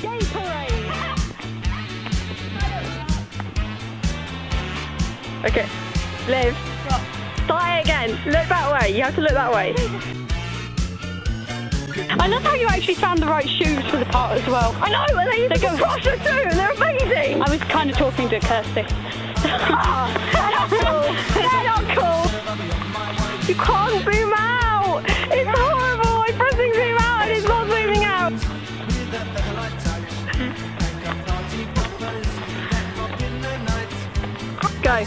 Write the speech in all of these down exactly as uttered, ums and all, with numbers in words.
Gay parade! Okay, Liv. Try it again. Look that way. You have to look that way. I love how you actually found the right shoes for the part as well. I know, and they, they go Russia too, and they're amazing. I was kind of talking to Kirsty. Ah, they're not cool. They're not cool. You can't zoom out. It's horrible. I'm pressing zoom out, and it's not zooming out. Go.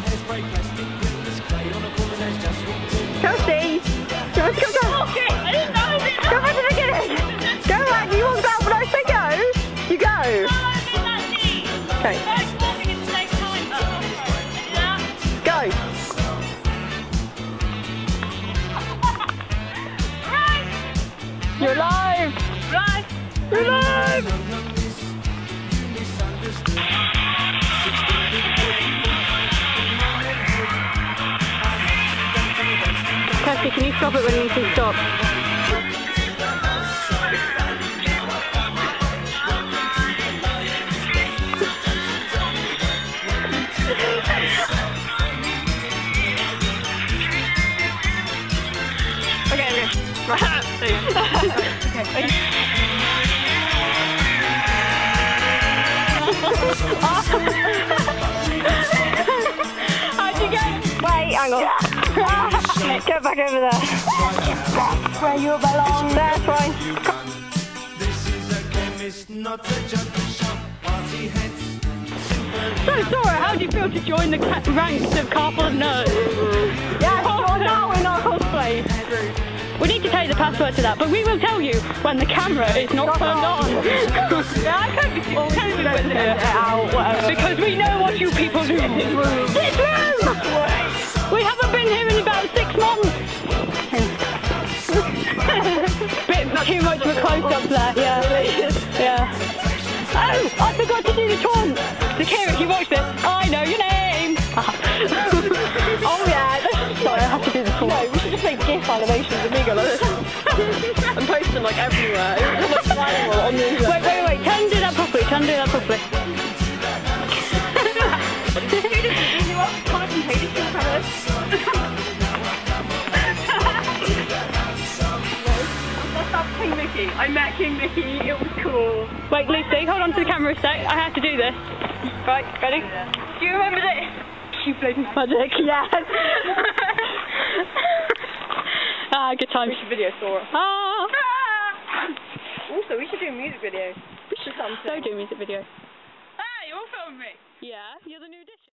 Kirsty! Go, go, go! Oh shit! I didn't know it! Go back to the beginning! Go back! You want to go out when I say go? You go! No, I did that thing! Okay. Both walking at the same time. Oh, yeah. Go! Right! You're alive! Right! You're alive! Kirsty, can you stop it when you need to stop? Okay, okay. Right, there you go. Okay. How'd you go? Wait, hang on. Get back over there. That's where you belong. That's fine. So, Sora, how do you feel to join the ranks of Carpool of Nerds? Yeah, oh, no, we're not cosplay. We need to tell you the password to that, but we will tell you when the camera is not, not turned on. on. Yeah, I can't be well, totally putting it out, whatever. Because we know what you people do. This room! We haven't been here in about six months. Bit too much of a close-up there, yeah. Yeah. Oh, I forgot to do the taunt. Xakir, if you watch this, I know your name. Oh yeah. Sorry, I have to do the taunt. No, we should just make GIF animations of me go like this. And post them like everywhere. It's like viral on the internet. Wait, wait, wait. Try and do that properly. Try and do that properly. King Mickey. I met King Mickey, it was cool. Wait, Lucy, hold on to the camera a sec. I have to do this. Right, ready? Yeah. Do you remember this? You played Magic, yes. Ah, good times. We should video Sora. Ah. Also, we should do a music video. We should come. So do a music video. Hey, you're filming me. Yeah, you're the new addition.